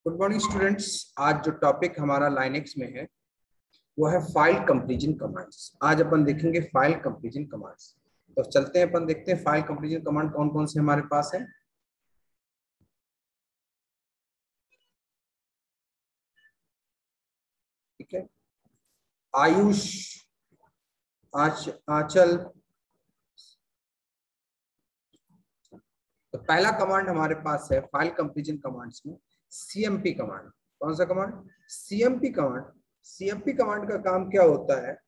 Good morning students. आज जो topic हमारा लाइनेक्स में है वो है फाइल कंपैरिजन कमांड्स। आज अपन देखेंगे फाइल कंपैरिजन कमांड्स। तो चलते हैं, अपन देखते हैं फाइल कंपैरिजन कमांड कौन कौन से हमारे पास है। ठीक है, आयुष, आंचल। तो पहला कमांड हमारे पास है फाइल कंपैरिजन कमांड्स में सीएमपी कमांड। कौन सा command? CMP command. CMP command का काम क्या होता है?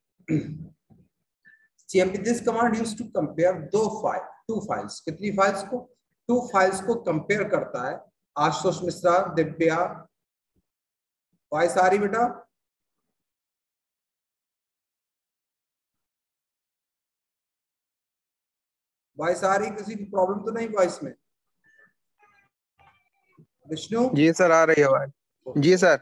CMP this command use to compare two files. कितनी फाइल्स को? टू फाइल्स को कंपेयर करता है। आशुतोष मिश्रा, दिव्या, वॉइस आ रही बेटा? वॉइस आ रही? किसी की प्रॉब्लम तो नहीं वॉइस में? विष्णु? जी सर, आ रही है आवाज। जी सर।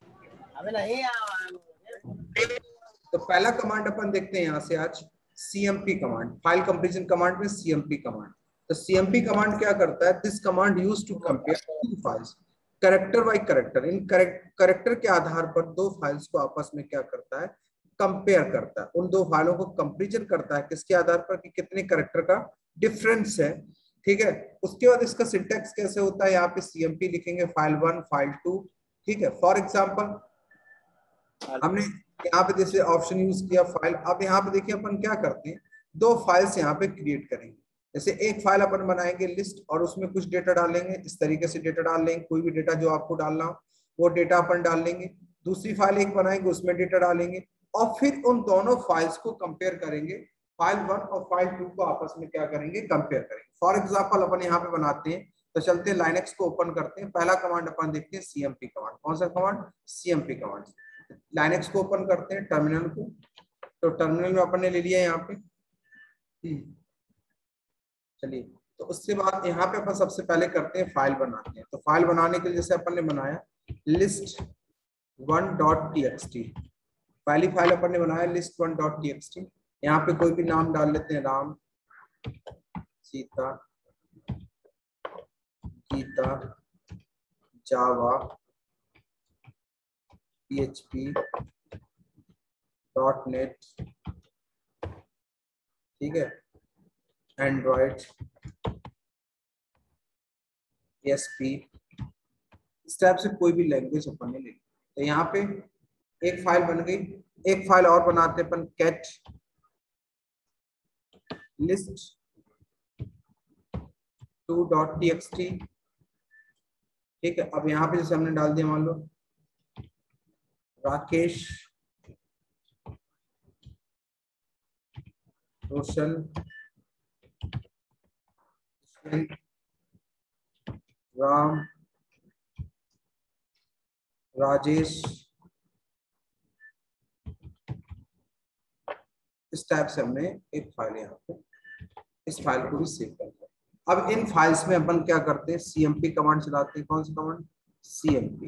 तो पहला कमांड अपन देखते हैं यहाँ से आज, CMP command. File comparison command में सीएमपी कमांड। तो सीएमपी कमांड क्या करता है? This command use to compare two files character by character. इन कैरेक्टर के आधार पर दो फाइल्स को आपस में क्या करता है? कंपेयर करता है। उन दो फाइलों को कंपैरिजन करता है किसके आधार पर? कि कितने कैरेक्टर का डिफरेंस है। ठीक है, उसके बाद इसका सिंटैक्स कैसे होता है? यहाँ पे सीएमपी लिखेंगे, फाइल 1, फाइल 2। ठीक है, फॉर एग्जाम्पल हमने यहाँ पे जैसे ऑप्शन यूज किया फाइल। अब यहाँ पे देखिए अपन क्या करते हैं, दो फाइल्स यहाँ पे क्रिएट करेंगे। जैसे एक फाइल अपन बनाएंगे लिस्ट, और उसमें कुछ डेटा डालेंगे। इस तरीके से डेटा डाल लेंगे, कोई भी डेटा जो आपको डालना हो वो डेटा अपन डाल लेंगे। दूसरी फाइल एक बनाएंगे, उसमें डेटा डालेंगे, और फिर उन दोनों फाइल्स को कंपेयर करेंगे। फाइल 1 और फाइल 2 को आपस में क्या करेंगे? कंपेयर करेंगे। फॉर एग्जाम्पल अपन यहाँ पे बनाते हैं, तो चलते हैं लाइनेक्स को ओपन करते हैं। पहला कमांड अपन देखते हैं सीएमपी कमांड। कौन सा कमांड? CMP command. लाइनेक्स को ओपन करते हैं, टर्मिनल को। तो टर्मिनल में अपन ने ले लिया यहाँ पे। चलिए, तो उसके बाद यहाँ पे अपन सबसे पहले करते हैं फाइल बनाते हैं। तो फाइल बनाने के लिए जैसे अपन ने बनाया list1.txt। पहली फाइल अपन ने बनाया list1.txt। यहाँ पे कोई भी नाम डाल लेते हैं, राम, सीता, गीता, जावा, PHP, .NET, ठीक है, एंड्रॉइड, ESP। इस टाइप से कोई भी लैंग्वेज अपन ने ले ली। तो यहाँ पे एक फाइल बन गई। एक फाइल और बनाते अपन, कैट list2.txt। ठीक है, अब यहाँ पे जैसे हमने डाल दिया, मान लो राकेश, रोशन, राम, राजेश। इस टाइप से हमने एक फाइल यहाँ पे, इस फाइल को भी सेव कर दिया। अब इन फाइल्स में अपन क्या करते हैं? सीएमपी कमांड चलाते हैं। कौन सा कमांड? CMP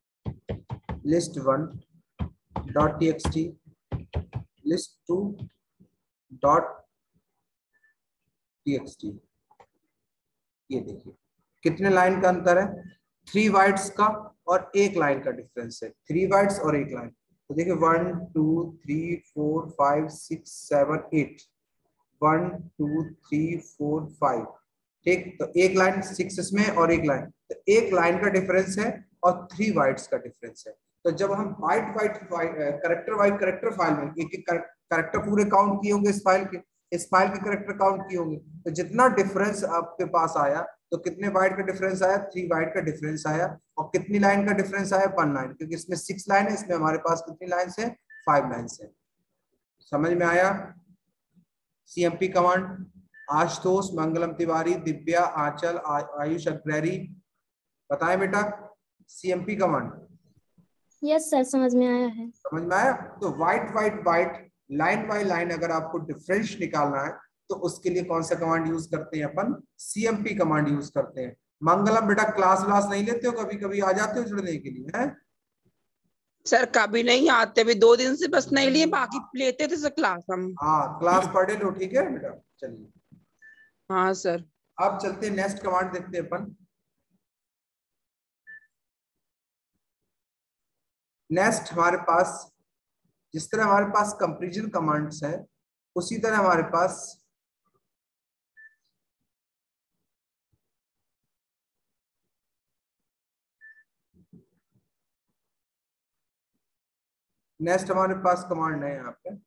list1.txt, list2.txt। ये देखिए कितने लाइन का अंतर है? 3 बाइट्स का और 1 लाइन का डिफरेंस है। 3 बाइट्स और 1 लाइन। तो देखिए 1 2 3 4 5 6 7 8, 1 2 3 4 5। ठीक, तो 1 लाइन 6 इसमें और 1 लाइन, तो 1 लाइन का डिफरेंस है और 3 बाइट्स का डिफरेंस है। तो जब हम बाइट बाइट कैरेक्टर फाइल में एक एक कैरेक्टर पूरे काउंट किए होंगे, इस फाइल के कैरेक्टर काउंट किए होंगे, तो जितना डिफरेंस आपके पास आया, तो कितने बाइट का डिफरेंस आया? 3 बाइट का डिफरेंस आया। और कितनी लाइन का डिफरेंस आया? 1 लाइन, क्योंकि इसमें 6 लाइन है, इसमें हमारे पास कितनी लाइन है? 5 लाइन है। समझ में आया? CMP command. आशुतोष, मंगलम तिवारी, दिव्या, आंचल, आयुष अग्रहरी, बताएं बेटा सीएमपी कमांड। यस सर, समझ में आया है। समझ में आया? तो वाइट लाइन बाय लाइन अगर आपको डिफरेंस निकालना है, तो उसके लिए कौन सा कमांड यूज करते हैं अपन? सीएमपी कमांड यूज करते हैं। मंगलम बेटा क्लास नहीं लेते हो? कभी कभी आ जाते हो जुड़ने के लिए? है सर कभी नहीं आते, भी 2 दिन से बस नहीं लिए, बाकी लेते थे सर क्लास हम। हाँ, क्लास पढ़े लो, ठीक है बेटा। चलिए, हाँ सर। अब चलते हैं नेक्स्ट कमांड देखते हैं अपन। नेक्स्ट हमारे पास जिस तरह हमारे पास कंपैरिजन कमांड्स है उसी तरह हमारे पास नेक्स्ट हमारे पास कमांड है यहाँ पे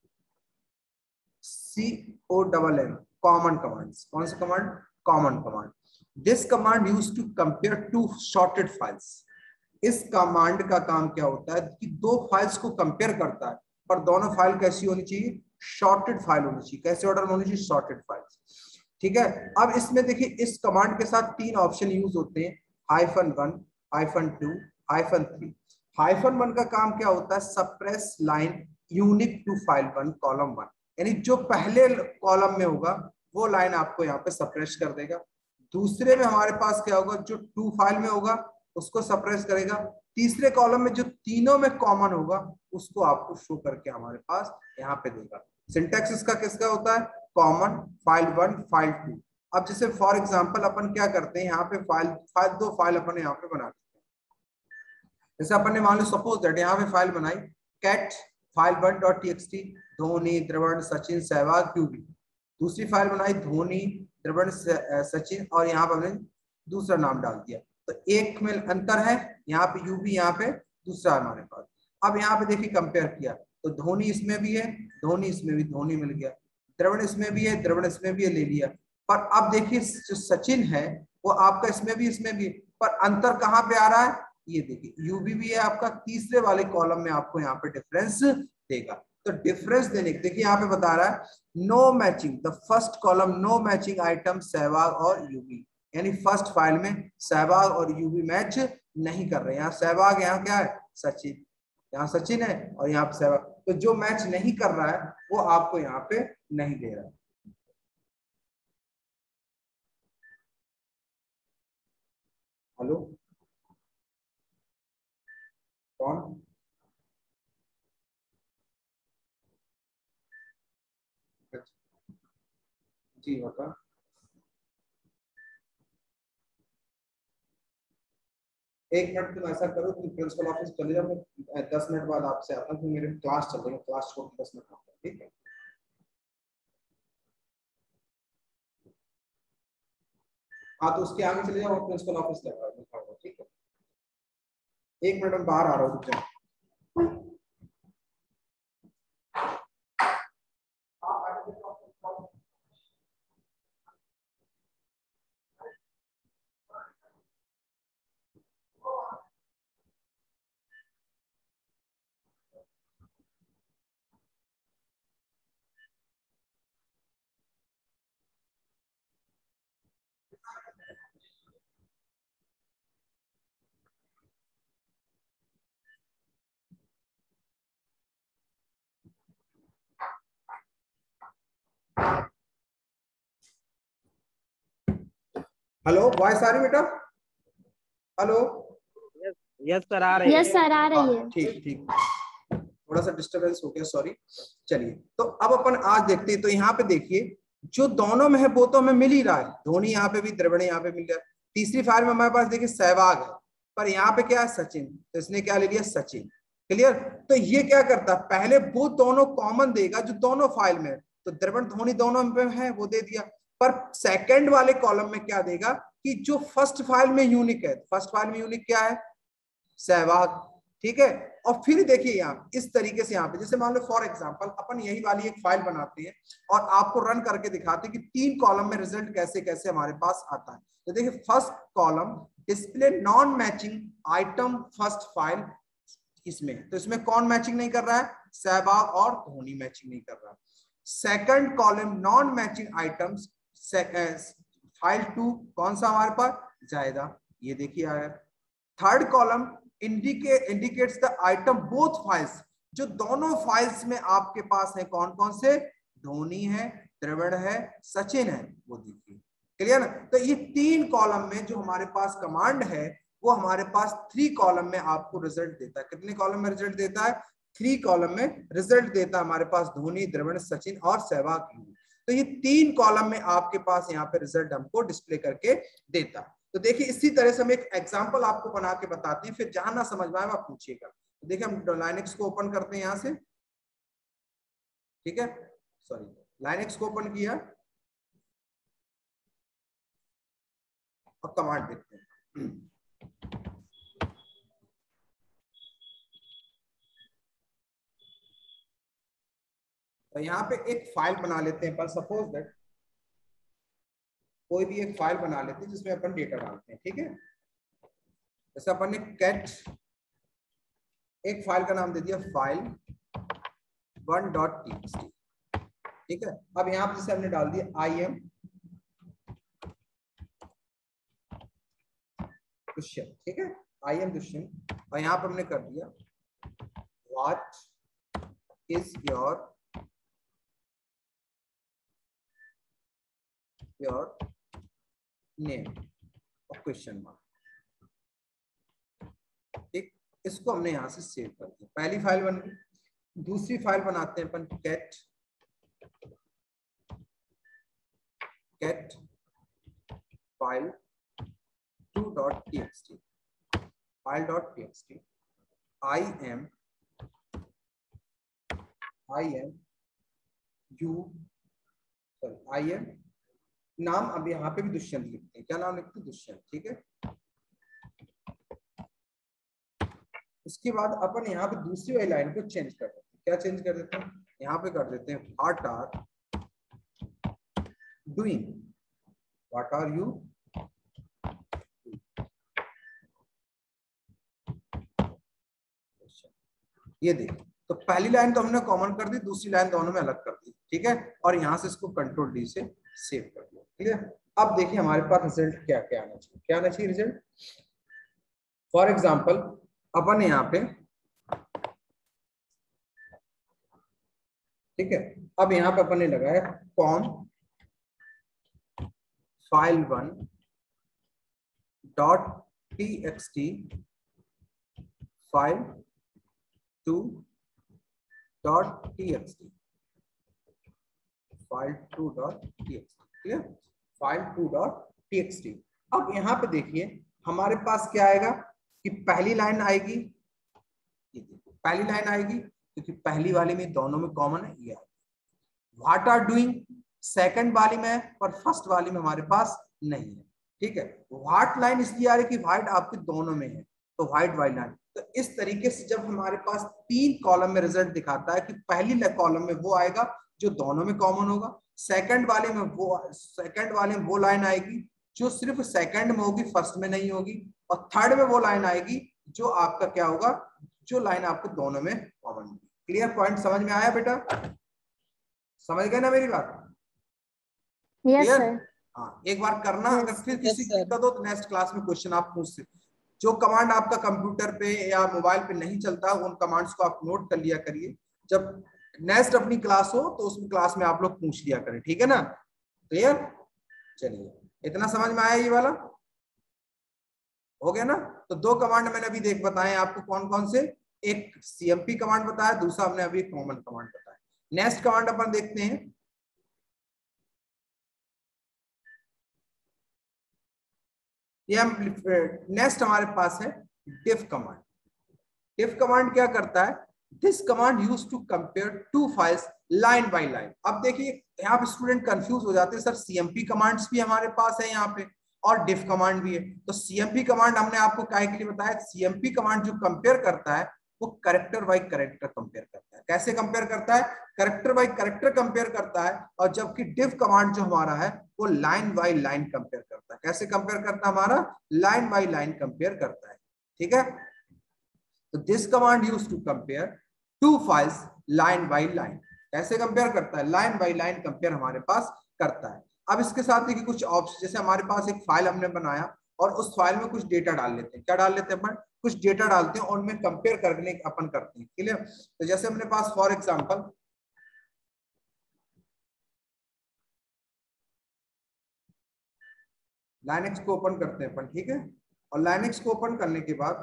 COMM कॉमन कमांड्स। कौन सा command? Common command. This command use to compare two sorted files. इस कमांड का काम क्या होता है कि दो फाइल्स को कंपेयर करता है, पर दोनों फाइल कैसी होनी चाहिए? शॉर्टेड फाइल होनी चाहिए। कैसे ऑर्डर में होनी चाहिए? Sorted files. ठीक है। अब इसमें देखिए इस कमांड के साथ 3 ऑप्शन यूज होते हैं, -1, -2, -3। -1 का काम क्या होता है? Suppress line unique to file 1 column 1, यानी जो पहले कॉलम में होगा वो लाइन आपको यहाँ पे सप्रेस कर देगा। दूसरे में हमारे पास क्या होगा? जो 2 फाइल में होगा उसको सप्रेस करेगा। तीसरे कॉलम में जो तीनों में कॉमन होगा उसको आपको शो करके हमारे पास यहाँ पे देगा। सिंटैक्स इसका किसका होता है? Common, file 1, file 2। अब जैसे फॉर एग्जांपल अपन क्या करते हैं, यहाँ पे दो फाइल अपन यहाँ पे बना देते हैं। जैसे अपन ने मान लो सपोज दैट यहाँ पे फाइल बनाई cat file 1.txt Dhoni, Dravid, Sachin, Sehwag, Yuvi. दूसरी फाइल बनाई धोनी, द्रविड़, सचिन, और यहाँ पर हमने दूसरा नाम डाल दिया। तो एक में अंतर है, यहाँ पे यूबी, यहाँ पे दूसरा हमारे पास। अब यहाँ पे देखिए कंपेयर किया तो धोनी इसमें भी है, धोनी इसमें भी, धोनी मिल गया। द्रविड़ इसमें भी है, द्रविड़ इसमें भी है, ले लिया। पर अब देखिए जो सचिन है वो आपका इसमें भी पर अंतर कहाँ पे आ रहा है? ये देखिए यूबी भी है आपका, तीसरे वाले कॉलम में आपको यहाँ पे डिफरेंस देगा। तो डिफरेंस देने देखिए यहाँ पे बता रहा है no matching the first column, no matching item Sehwag और यूबी, यानी फर्स्ट फाइल में सहवाग और यूबी मैच नहीं कर रहे। यहाँ सहवाग, यहाँ क्या है? सचिन, यहाँ सचिन है और यहाँ पे सहवाग। तो जो मैच नहीं कर रहा है वो आपको यहाँ पे नहीं दे रहा है। हेलो कौन? जी बता। एक मिनट तुम ऐसा करो, तुम प्रिंसिपल ऑफिस चले जाओ, मैं 10 मिनट बाद आपसे आता हूँ, मेरे क्लास चल रही है, क्लास छोड़ के 10 मिनट आता हूँ, ठीक है? हाँ तो उसके आगे चले जाओ, प्रिंसिपल ऑफिस लिखा होगा, ठीक है? एक मिनट में बाहर आ रहा हूँ, रुक जाओ। हेलो वॉइस आ रही बेटा? हेलो? यस सर आ रही है। यस सर आ रही है। ठीक ठीक, थोड़ा सा डिस्टरबेंस हो गया, सॉरी। चलिए तो अब अपन आज देखते हैं। तो यहाँ पे देखिए जो दोनों में है वो तो हमें मिल ही रहा है, धोनी यहाँ पे भी, द्रविड़ यहाँ पे मिल रहा है। तीसरी फाइल में हमारे पास देखिए सहवाग है, पर यहाँ पे क्या है? सचिन, तो इसने क्या ले लिया? सचिन। क्लियर? तो ये क्या करता है? पहले वो दोनों कॉमन देगा जो दोनों फाइल में है, तो द्रविड़ धोनी दोनों में है वो दे दिया। पर सेकंड वाले कॉलम में क्या देगा कि जो फर्स्ट फाइल में यूनिक है, फर्स्ट फाइल में यूनिक क्या है? सहवाग, ठीक है? और फिर देखिए यहाँ इस तरीके से यहाँ पे जैसे मान लो फॉर एग्जांपल अपन यही वाली एक फाइल बनाते हैं और आपको रन करके दिखाते हैं कि 3 कॉलम में रिजल्ट कैसे कैसे हमारे पास आता है। तो देखिए first column display non matching item first file, इसमें तो इसमें कौन मैचिंग नहीं कर रहा है? सहवाग और धोनी मैचिंग नहीं कर रहा है। Second column non matching items file 2 कौन सा हमारे पास? जायदा, ये देखिए आया। Third column indicates the item both files, जो दोनों फाइल्स में आपके पास है कौन कौन से? धोनी है, द्रविड़ है, सचिन है, वो देखिए। क्लियर ना? तो ये 3 कॉलम में जो हमारे पास कमांड है वो हमारे पास 3 कॉलम में आपको रिजल्ट देता है। कितने कॉलम में रिजल्ट देता है? 3 कॉलम में रिजल्ट देता है हमारे पास धोनी, द्रविड़, सचिन और सहवाग। तो ये 3 कॉलम में आपके पास यहाँ पे रिजल्ट हमको डिस्प्ले करके देता है। तो देखिए इसी तरह से हम एक एग्जांपल आपको बना के बताते हैं, फिर जहां ना समझ में आए आप पूछिएगा। देखिए हम लाइनक्स को ओपन करते हैं यहां से, ठीक है, सॉरी लाइनक्स को ओपन किया और कमांड देखते हैं। तो यहाँ पे एक फाइल बना लेते हैं, पर सपोज दैट कोई भी एक फाइल बना लेते हैं जिसमें अपन डेटा डालते हैं, ठीक है। जैसे अपन ने कैट, एक फाइल का नाम दे दिया फाइल 1.txt, ठीक है। अब यहाँ पे जैसे हमने डाल दिया आई एम दुष्यंत, ठीक है, आई एम दुष्यंत, और यहाँ पर हमने कर दिया व्हाट इज योर नेम और क्वेश्चन मार्क, ठीक। इसको हमने यहां से सेव कर दिया, पहली फाइल बन गई। दूसरी फाइल बनाते हैं अपन cat file 2.txt, file.txt I am नाम, अब यहाँ पे भी दुष्यंत लिखते हैं, क्या नाम लिखते हैं, दुष्यंत, ठीक है। उसके बाद अपन यहाँ पे दूसरी वाली लाइन को चेंज कर देते हैं, क्या चेंज कर देते हैं, यहाँ पे कर देते हैं what are doing, what are you, ये देखिए। तो पहली लाइन तो हमने कॉमन कर दी, दूसरी लाइन दोनों में अलग कर दी, ठीक है, और यहां से इसको कंट्रोल डी से सेव कर दिया, ठीक है। अब देखिए हमारे पास रिजल्ट क्या क्या आना चाहिए, क्या आना चाहिए रिजल्ट। फॉर एग्जांपल अपन यहाँ पे, ठीक है, अब यहाँ पे अपन ने लगाया com file 1.txt file 2.txt file 2.txt, ठीक है, फाइल 2.txt। अब यहाँ पे देखिए हमारे पास क्या आएगा कि पहली लाइन आएगी, पहली लाइन आएगी क्योंकि पहली वाली में दोनों में कॉमन है, ये व्हाट आर डूइंग सेकंड वाली में और फर्स्ट वाली में हमारे पास नहीं है, ठीक है। व्हाट लाइन इसलिए आ रही है कि व्हाइट आपके दोनों में है, तो व्हाइट वाली लाइन। तो इस तरीके से जब हमारे पास 3 कॉलम में रिजल्ट दिखाता है कि पहली कॉलम में वो आएगा जो दोनों में कॉमन होगा, सेकंड वाले में वो लाइन आएगी जो सिर्फ सेकंड में होगी, फर्स्ट में नहीं होगी, और थर्ड में वो लाइन आएगी जो आपका क्या होगा, जो लाइन आपको दोनों में कॉमन होगी। क्लियर पॉइंट समझ में आया बेटा, समझ गए ना मेरी बात, यस क्लियर। सर। हाँ, एक बार करना, Yes, अगर फिर किसी sir. की दिक्कत हो तो नेक्स्ट क्लास में क्वेश्चन आप पूछ सकते। जो कमांड आपका कंप्यूटर पे या मोबाइल पे नहीं चलता, उन कमांड्स को आप नोट कर लिया करिए, जब नेक्स्ट अपनी क्लास हो तो उस क्लास में आप लोग पूछ लिया करें, ठीक है ना, क्लियर। चलिए, इतना समझ में आया, ये वाला हो गया ना। तो 2 कमांड मैंने अभी देख बताए आपको, कौन कौन से, एक सीएमपी कमांड बताया, दूसरा हमने अभी कॉमन कमांड बताया। नेक्स्ट कमांड अपन देखते हैं, ये नेक्स्ट हमारे पास है diff कमांड। diff कमांड क्या करता है, this command use to compare 2 files line by line. अब देखिए यहाँ पे स्टूडेंट कंफ्यूज हो जाते हैं, सर सीएमपी कमांड्स भी हमारे पास है यहाँ पे और diff कमांड भी है। तो सीएमपी कमांड हमने आपको काहे के लिए बताया, सीएमपी कमांड जो कंपेयर करता है वो कैरेक्टर बाय कैरेक्टर कंपेयर करता है। कैसे कंपेयर करता है, कैरेक्टर बाय कैरेक्टर कंपेयर करता है, और जबकि diff कमांड जो हमारा है वो लाइन बाय लाइन कंपेयर करता है। कैसे कंपेयर करता है, हमारा लाइन बाय लाइन कंपेयर करता है, ठीक है। तो this command use to compare 2 files line by line. कैसे कंपेयर करता है, लाइन बाय लाइन कंपेयर हमारे पास करता है। अब इसके साथ देखिए कुछ ऑप्शन, जैसे हमारे पास एक फाइल हमने बनाया और उस फाइल में कुछ डेटा डाल लेते हैं, क्या डाल लेते हैं अपन, कुछ डेटा डालते हैं और उनमें कंपेयर करने अपन करते हैं, क्लियर। तो जैसे अपने पास फॉर एग्जांपल लाइनक्स को ओपन करते हैं अपन, ठीक है, और लाइनक्स को ओपन करने के बाद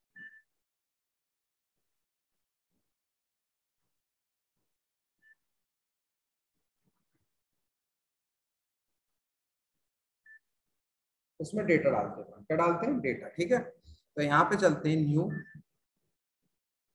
उसमें डेटा डालते हैं, क्या डालते हैं, डेटा, ठीक है। तो यहाँ पे चलते हैं न्यू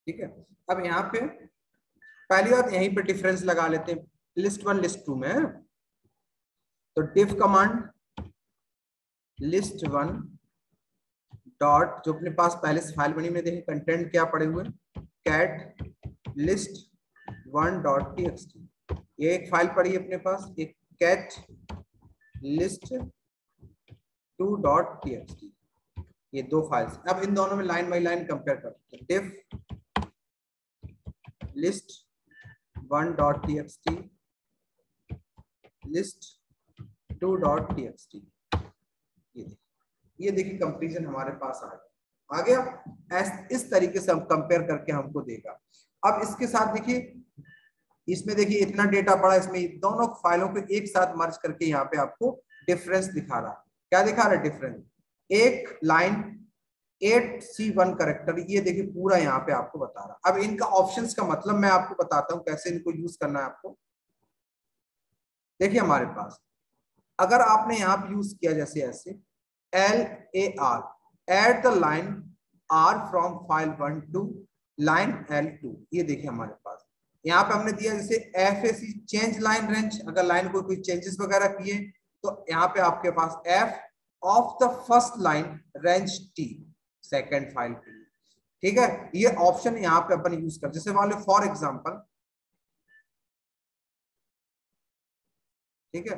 ठीक है। अब यहाँ पे पहली बात यहीं पे डिफरेंस लगा लेते हैं लिस्ट 1 लिस्ट 2 में। तो डिफ कमांड लिस्ट 1 डॉट, जो अपने पास पहले से फाइल बनी में देखें कंटेंट क्या पड़े हुए, कैट लिस्ट 1 डॉट टीएक्सटी, ये एक फाइल पड़ी है अपने पास, एक कैट लिस्ट 2 डॉट टीएक्सटी, ये दो फाइल्स। अब इन दोनों में लाइन बाई लाइन कंपेयर करते हैं। Diff list 1 dot TXT list 2 dot TXT, ये देखिए कंपैरिजन हमारे पास आ गया। इस तरीके से हम कंपेयर करके हमको देगा। अब इसके साथ देखिए, इसमें देखिए इतना डेटा पड़ा, इसमें दोनों फाइलों को एक साथ मर्ज करके यहाँ पे आपको डिफरेंस दिखा रहा है। क्या दिखा रहा है डिफरेंस? एक लाइन 8C1 करेक्टर, ये देखिए पूरा यहाँ पे आपको बता रहा। अब इनका ऑप्शंस का मतलब मैं आपको बताता हूँ कैसे इनको यूज करना है आपको। देखिए हमारे पास अगर आपने यहाँ पे यूज किया जैसे ऐसे LAR, at the line R from file 1 to line L2, ये देखिए हमारे पास यहाँ पे हमने दिया जैसे FAC चेंज लाइन रेंज, अगर लाइन को कोई चेंजेस वगैरह किए तो यहाँ पे आपके पास F of the first line range T second file के लिए। ठीक है, ये ऑप्शन यहाँ पे अपन यूज कर, जैसे मान लो फॉर एग्जाम्पल, ठीक है,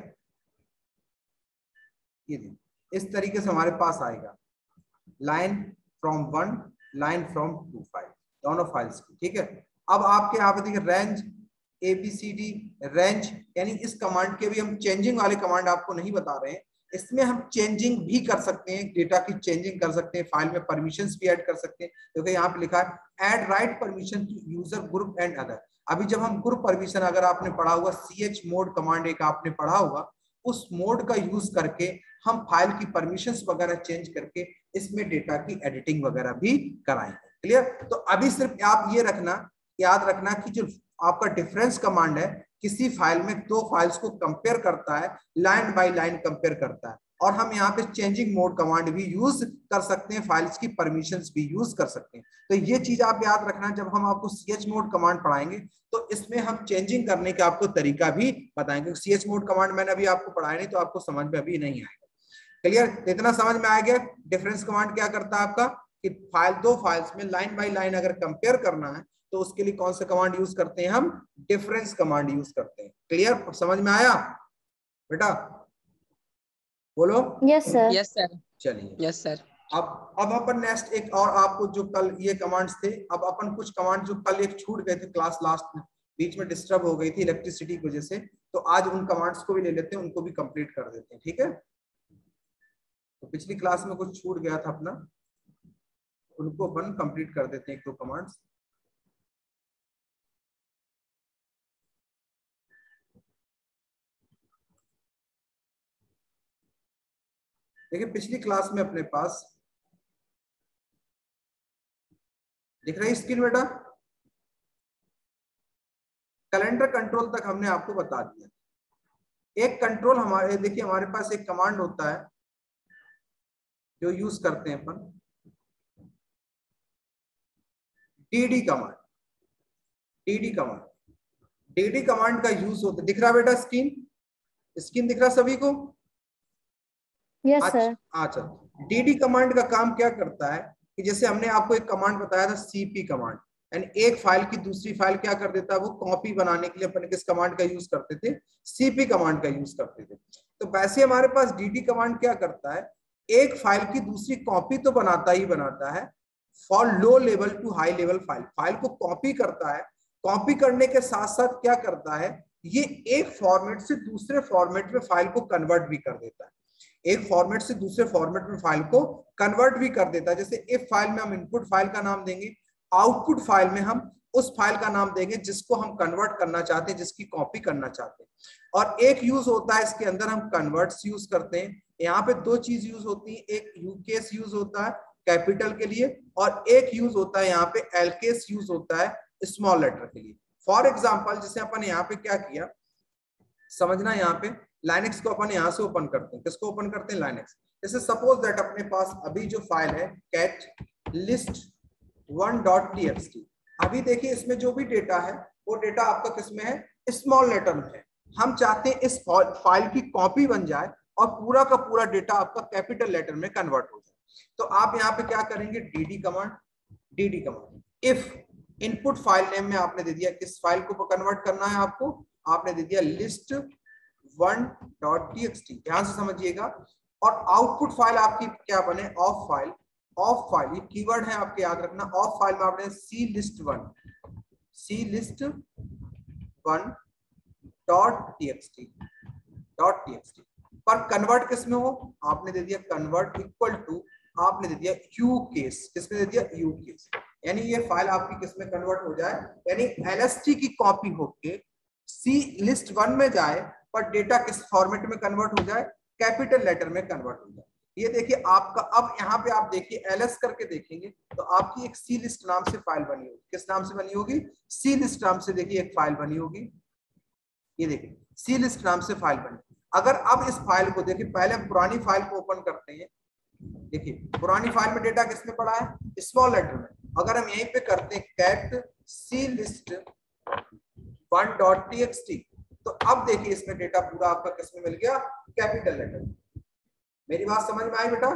ये इस तरीके से हमारे पास आएगा line from 1, line from 2 file, दोनों फाइल्स की। ठीक है, अब आपके यहाँ पे देखिए रेंज ABCD रेंज, यानी इस कमांड के भी हम चेंजिंग वाले कमांड आपको नहीं बता रहे हैं, इसमें हम चेंजिंग भी कर सकते हैं, डेटा की चेंजिंग कर सकते हैं, फाइल में परमिशंस भी ऐड कर सकते हैं। क्योंकि यहाँ पे लिखा है add write permission to user group and other. अभी जब हम ग्रुप परमिशन, अगर आपने पढ़ा होगा chmod कमांड एक आपने पढ़ा होगा, उस मोड का यूज करके हम फाइल की परमिशंस वगैरह चेंज करके इसमें डेटा की एडिटिंग वगैरह भी कराएंगे। क्लियर? तो अभी सिर्फ आप ये रखना, याद रखना कि जो आपका डिफरेंस कमांड है किसी फाइल में दो फाइल्स को कंपेयर करता है, लाइन बाय लाइन कंपेयर करता है, और हम यहाँ पे चेंजिंग मोड कमांड भी यूज कर सकते हैं, फाइल्स की परमिशंस भी यूज कर सकते हैं। तो ये चीज आप याद रखना, जब हम आपको chmod कमांड पढ़ाएंगे तो इसमें हम चेंजिंग करने का आपको तरीका भी बताएंगे। chmod कमांड मैंने अभी आपको पढ़ाया नहीं तो आपको समझ में अभी नहीं आएगा। क्लियर? इतना समझ में आ गया डिफरेंस कमांड क्या करता है आपका, कि फाइल दो फाइल्स में लाइन बाय लाइन अगर कंपेयर करना है तो उसके लिए कौन सा कमांड यूज करते हैं, हम डिफरेंस कमांड यूज करते हैं। क्लियर? समझ में आया बेटा? बोलो यस सर। Yes sir. चलिए यस सर। अब अपन नेक्स्ट एक और आपको, जो कल ये कमांड्स थे, अब अपन कुछ कमांड जो कल एक छूट गए थे क्लास लास्ट में, बीच में डिस्टर्ब हो गई थी इलेक्ट्रिसिटी की वजह से, तो आज उन कमांड्स को भी ले लेते हैं, उनको भी कंप्लीट कर देते हैं। ठीक है, तो पिछली क्लास में कुछ छूट गया था अपना, उनको अपन कंप्लीट कर देते हैं, एक दो कमांड्स। देखिए पिछली क्लास में अपने पास दिख रही स्क्रीन बेटा, कैलेंडर कंट्रोल तक हमने आपको बता दिया। एक कंट्रोल हमारे, देखिए हमारे पास एक कमांड होता है जो यूज करते हैं अपन, dd कमांड। dd कमांड का यूज होता है, दिख रहा बेटा स्क्रीन दिख रहा सभी को? Yes sir. अच्छा, dd कमांड का काम क्या करता है कि जैसे हमने आपको एक कमांड बताया था cp कमांड, यानी एक फाइल की दूसरी फाइल क्या कर देता है, वो कॉपी बनाने के लिए अपन किस कमांड का यूज करते थे, cp कमांड का यूज करते थे। तो वैसे हमारे पास dd कमांड क्या करता है, एक फाइल की दूसरी कॉपी तो बनाता ही बनाता है, for low level to high level file को कॉपी करता है। कॉपी करने के साथ साथ क्या करता है, ये एक फॉर्मेट से दूसरे फॉर्मेट में फाइल को कन्वर्ट भी कर देता है, एक फॉर्मेट से दूसरे फॉर्मेट में फाइल को कन्वर्ट भी कर देता है। जैसे इफ फाइल में हम इनपुट फाइल का नाम देंगे, आउटपुट फाइल में हम उस फाइल का नाम देंगे जिसको हम कन्वर्ट करना चाहते हैं, जिसकी कॉपी करना चाहते हैं। और एक यूज होता है इसके अंदर, हम कन्वर्ट्स यूज करते हैं। यहाँ पे दो चीज यूज होती है, एक यूकेस यूज होता है कैपिटल के लिए, और एक यूज होता है यहाँ पे एलकेस यूज होता है स्मॉल लेटर के लिए। फॉर एग्जाम्पल जैसे अपन यहाँ पे क्या किया समझना, यहाँ पे लाइनेक्स को अपन यहाँ से ओपन करते हैं, किसको ओपन करते हैं, लाइनेक्स। जैसे सपोज दैट अपने पास अभी जो फाइल है cat list1.txt, अभी देखिए इसमें जो भी डेटा है वो डेटा आपका किस में है, स्मॉल लेटर में है। हम चाहते हैं इस फाइल की कॉपी बन जाए और पूरा का पूरा डेटा आपका कैपिटल लेटर में कन्वर्ट हो जाए। तो आप यहाँ पे क्या करेंगे, dd command if input file name में आपने दे दिया किस फाइल को कन्वर्ट करना है आपको, आपने दे दिया list1.txt, ध्यान से समझिएगा। और आउटपुट फाइल आपकी क्या बने, ऑफ फाइल ये कीवर्ड है आपके याद रखना। ऑफ फाइल में आपने clist1.txt पर कन्वर्ट किस में हो, आपने दे दिया कन्वर्ट इक्वल टू, आपने दे दिया यू केस, किसमें दे दिया यू केस, यानी ये फाइल आपकी किसमें कन्वर्ट हो जाए, यानी एलएसटी की कॉपी होके सी लिस्ट 1 में जाए पर डेटा किस फॉर्मेट में कन्वर्ट हो जाए, कैपिटल लेटर में कन्वर्ट हो जाए। ये देखिए आपका, अब यहाँ पे आप देखिए एलएस करके देखेंगे तो आपकी एक सी लिस्ट नाम से फाइल बनी होगी। किस नाम से बनी होगी, सी लिस्ट नाम से देखिए एक फाइल बनी होगी। ये देखिए सी लिस्ट नाम से फाइल बनी। अगर अब इस फाइल को देखिए, पहले हम पुरानी फाइल को ओपन करते हैं। देखिए पुरानी फाइल में डेटा किसमें पड़ा है, स्मॉल लेटर में। अगर हम यहीं पे करते हैं कैट सी लिस्ट 1.txt तो अब देखिए इसमें डेटा पूरा आपका किसमें मिल गया, कैपिटल लेटर। मेरी बात समझ में आई बेटा?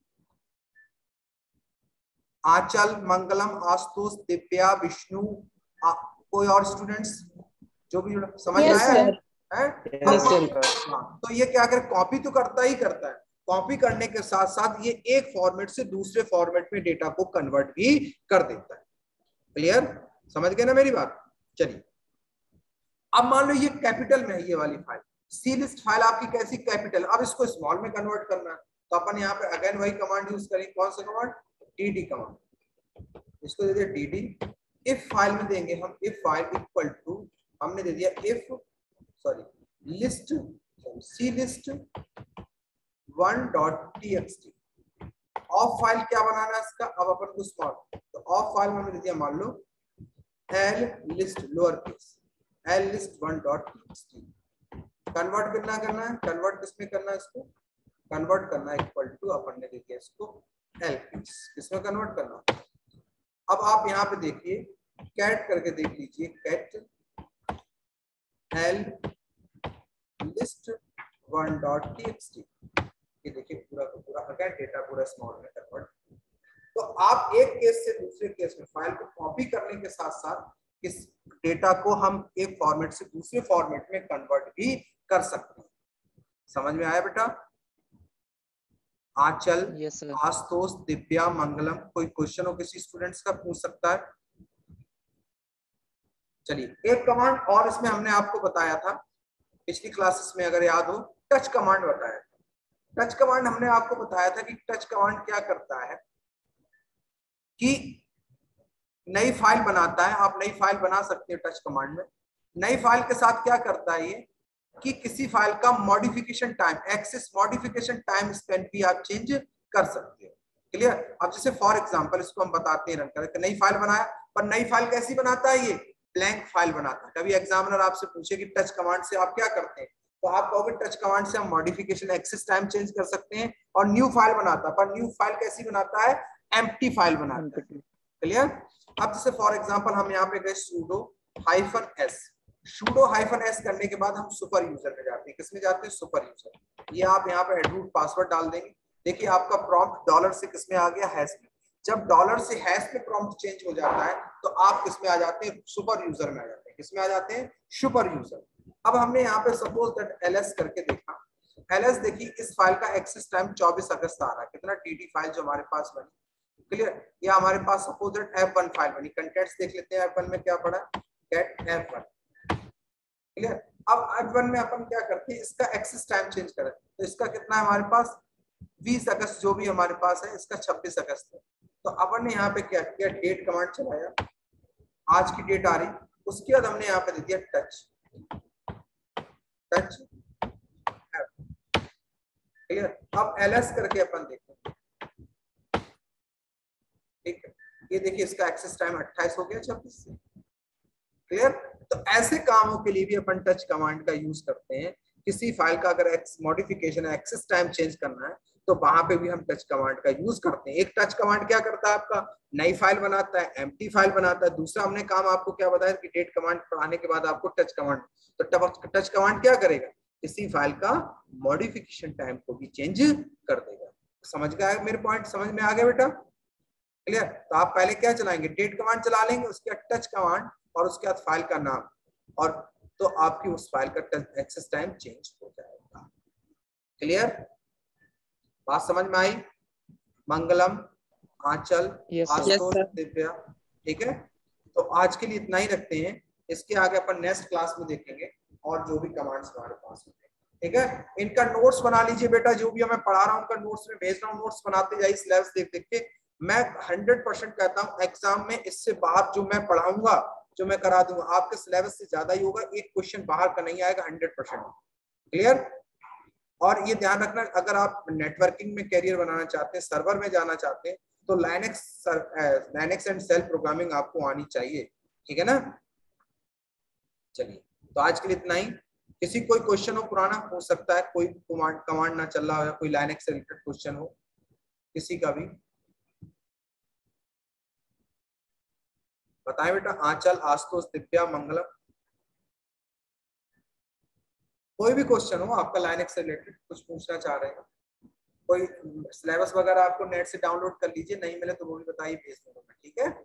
आंचल, मंगलम, आशुतोष, दिव्या, विष्णु, कोई और स्टूडेंट्स जो भी समझ में आया है? तो ये क्या करे, कॉपी तो करता ही करता है, कॉपी करने के साथ साथ ये एक फॉर्मेट से दूसरे फॉर्मेट में डेटा को कन्वर्ट भी कर देता है। क्लियर, समझ गए ना मेरी बात? चलिए अब मान लो ये कैपिटल में है, ये वाली फाइल सी लिस्ट फाइल आपकी कैसी, कैपिटल। अब इसको स्मॉल में कन्वर्ट करना है तो अपन यहाँ पे अगेन वही कमांड यूज करेंगे। कौन सा कमांड, dd कमांड। इसको दे दिया dd। इफ फाइल में देंगे हम इफ फाइल इक्वल टू, हमने दे दिया if list c list 1.txt। Of file क्या बनाना है इसका, अब अपन को स्मॉल, तो ऑफ फाइल में हमने दे दिया मान लो l list lower case l list 1.txt। Convert करना है, कन्वर्ट किसमें करना है, इसको कन्वर्ट करना है इक्वल टू, अपन ने दे दिया इसको l किसमें कन्वर्ट करना। अब आप यहाँ पे देखिए कैट करके देख लीजिए, कैट l list 1.txt। ये देखिए पूरा का पूरा अगेन डेटा पूरा स्मॉल में कन्वर्ट। तो आप एक केस से दूसरे केस में फाइल को कॉपी करने के साथ साथ इस डेटा को हम एक फॉर्मेट से दूसरे फॉर्मेट में कन्वर्ट भी कर सकते हैं। समझ में आया बेटा? आंचल, आशुतोष, दिव्या, मंगलम, कोई क्वेश्चन हो किसी स्टूडेंट्स का पूछ सकता है। चलिए एक कमांड और इसमें हमने आपको बताया था पिछली क्लासेस में, अगर याद हो, टच कमांड बताया। टच कमांड हमने आपको बताया था कि टच कमांड क्या करता है कि नई फाइल बनाता है। आप नई फाइल बना सकते हैं टच कमांड में। नई फाइल के साथ क्या करता है ये कि किसी फाइल का modification time, access modification time span भी आप चेंज कर सकते हो। क्लियर? अब जैसे फॉर एग्जांपल इसको हम बताते हैं रन करके, नई फाइल बनाया, पर नई फाइल कैसी बनाता है, ये ब्लैंक फाइल बनाता है। कभी एग्जामिनर आपसे पूछे कि टच कमांड से आप क्या करते हैं, तो आप कहोगे टच कमांड से हम मॉडिफिकेशन, एक्सेस टाइम चेंज कर सकते हैं और न्यू फाइल बनाता है। पर न्यू फाइल कैसी बनाता है, एम्प्टी फाइल बनाता है। क्लियर? अब जैसे फॉर एग्जांपल हम यहाँ पे गए sudo -s करने के बाद हम सुपर यूजर में जाते हैं। किसमें जाते हैं, सुपर यूजर। ये आप यहाँ पे रूट पासवर्ड डाल देंगे। देखिए आपका प्रॉम्प्ट डॉलर से किसमें आ गया, हैश में। जब डॉलर से हैश में प्रॉम्प्ट चेंज हो जाता है तो आप किसमें आ जाते हैं, सुपर यूजर में आ जाते हैं। किसमें आ जाते हैं, सुपर यूजर। अब हमने यहाँ पे सपोज दैट ls करके देखा। ls देखिए इस फाइल का एक्सेस टाइम 24 अगस्त आ रहा है। कितना, dd फाइल जो हमारे पास बनी। क्लियर? या हमारे पास सपोज दैट f1 फाइल बनी। कंटेंट्स देख लेते हैं f1 में क्या पड़ा, गेट f1। क्लियर? अब f1 में अपन क्या करते हैं, इसका एक्सेस टाइम चेंज करें। तो इसका कितना है हमारे पास, 20 अगस्त जो भी हमारे पास है, इसका 26 अगस्त है। तो अपन ने यहाँ पे क्या किया, डेट कमांड चलाया, आज की डेट आ रही। उसके बाद हमने यहाँ पे दे दिया टच। क्लियर? अब ls करके अपन देखते हैं। ठीक है, ये देखिए इसका एक्सेस टाइम 28 हो गया 26 से। क्लियर? तो ऐसे कामों के लिए भी अपन टच कमांड का यूज करते हैं। किसी फाइल का अगर मॉडिफिकेशन है, एक्सेस टाइम चेंज करना है, तो वहां पे भी हम टच कमांड का यूज करते हैं। एक टच कमांड क्या करता है, आपका नई फाइल बनाता है, एम्प्टी फाइल बनाता है। दूसरा हमने काम आपको क्या बताया कि डेट कमांड पढ़ाने के बाद आपको टच कमांड, तो टच कमांड क्या करेगा, किसी फाइल का मॉडिफिकेशन टाइम को भी चेंज कर देगा। समझ गया मेरे पॉइंट, समझ में आ गया बेटा, क्लियर? तो आप पहले क्या चलाएंगे, डेट कमांड चला लेंगे, उसके बाद टच कमांड और उसके बाद फाइल का नाम, और तो आपकी उस फाइल का एक्सेस टाइम चेंज हो जाएगा। क्लियर, बात समझ में आई? मंगलम, आंचल, आशुतोष, दिव्या, ठीक है। तो आज के लिए इतना ही रखते हैं, इसके आगे अपन नेक्स्ट क्लास में देखेंगे और जो भी कमांड्स हमारे पास होंगे, ठीक है। इनका नोट्स बना लीजिए बेटा, जो भी मैं पढ़ा रहा हूँ उनका नोट्स में भेज रहा हूँ, नोट्स बनाते जाइए सिलेबस देख देख के। मैं 100% कहता हूँ एग्जाम में इससे बाहर जो मैं पढ़ाऊंगा, जो मैं करा दूंगा, आपके सिलेबस से ज्यादा ही होगा, एक क्वेश्चन बाहर का नहीं आएगा 100%। क्लियर? और ये ध्यान रखना, अगर आप नेटवर्किंग में करियर बनाना चाहते हैं, सर्वर में जाना चाहते हैं, तो लाइनेक्स एंड सेल प्रोग्रामिंग आपको आनी चाहिए, ठीक है ना। चलिए, तो आज के लिए इतना ही। किसी कोई क्वेश्चन हो पुराना, हो सकता है कोई कमांड ना चल रहा हो या कोई लाइनेक्स से रिलेटेड क्वेश्चन हो किसी का भी, बताएं बेटा। आंचल, आशुतोष, दिव्या, मंगलम, कोई भी क्वेश्चन हो आपका लाइनेक्स से रिलेटेड, कुछ पूछना चाह रहे हैं, कोई सिलेबस वगैरह आपको नेट से डाउनलोड कर लीजिए, नहीं मिले तो वो भी बताइए, भेज दूंगा मैं, ठीक है।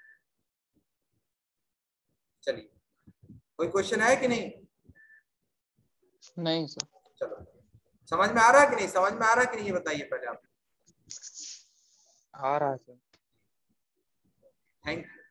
चलिए, कोई क्वेश्चन है कि नहीं? नहीं सर। चलो, समझ में आ रहा है कि नहीं, समझ में आ रहा है कि नहीं, ये बताइए पहले आप। आ रहा है सर। Thank you.